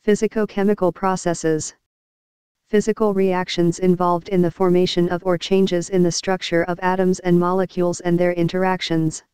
Physicochemical processes. Physical reactions involved in the formation of or changes in the structure of atoms and molecules and their interactions.